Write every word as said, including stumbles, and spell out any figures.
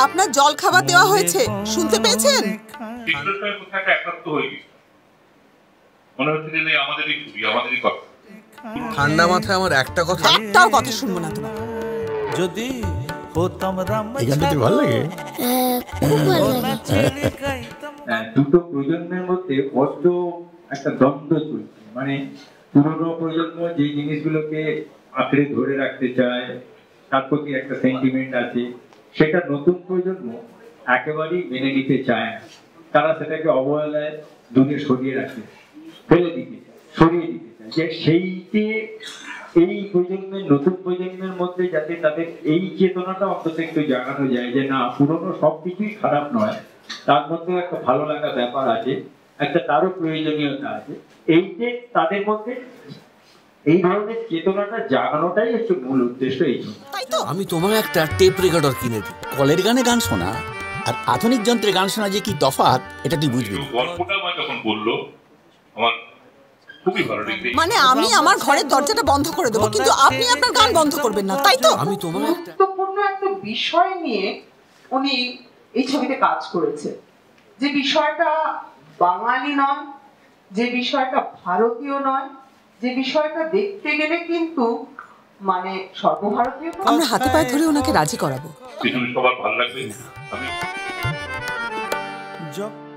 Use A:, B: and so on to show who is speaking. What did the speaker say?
A: আপনার জল খাবার দেওয়া হয়েছে, শুনতে পেয়েছেন?
B: ঠান্ডা মাথায় আমার একটা কথা,
A: একটাও কথা শুনবো না তোমার।
C: যদি হতাম রাম
D: এই গানটা কি ভালো লাগে?
E: খুব ভালো লাগে।
F: দুটো প্রজন্মের মধ্যে বড্ড একটা দ্বন্দ্ব চলছে, মানে পুরোনো প্রজন্ম যে জিনিসগুলোকে আঁকড়ে ধরে রাখতে চায়, তার প্রতি একটা সেন্টিমেন্ট আছে, সেটা নতুন প্রজন্ম একেবারেই মেনে নিতে চায় না। তারা সেটাকে অবহেলায় দূরে সরিয়ে রাখতে, ফেলে দিতে চায়, সরিয়ে দিতে চায়, যে সেইটি এই প্রজন্মের নতুন প্রজন্মের মধ্যে যাতে তাদের এই চেতনাটা অন্তত একটু জাগানো যায় যে না, পুরোনো সবকিছুই খারাপ নয়, তার মধ্যে একটা ভালো লাগা ব্যাপার আছে, একটা তারও প্রয়োজনীয়তা আছে। এই যে তাদের মধ্যে এই ধরনের চেতনাটা জাগানোটাই হচ্ছে মূল উদ্দেশ্য। এই
D: আমি তোমার একটা টেপ রেকর্ডার কিনে দিই, কলের গানে গান শোনা আর আধুনিক যন্ত্রে গান শোনা যে কি তফাৎ, এটা তুই বুঝবি।
G: গল্পটা আমায় যখন বললো আমার খুবই ভালো লেগেছে।
A: মানে আমি আমার ঘরের দরজাটা বন্ধ করে দেবো, কিন্তু আপনি আপনার গান বন্ধ করবেন না, তাই তো?
D: আমি তোমার একটা
H: গুরুত্বপূর্ণ একটা বিষয় নিয়ে উনি এই ছবিতে কাজ করেছে, যে বিষয়টা বাঙালি নয়, যে বিষয়টা ভারতীয় নয়, যে বিষয়টা দেখতে গেলে কিন্তু মানে সর্বভারতীয়।
A: আমরা হাতে পায়ে ধরে ওনাকে রাজি করাবো।
G: সবার ভালো লাগবে। আমি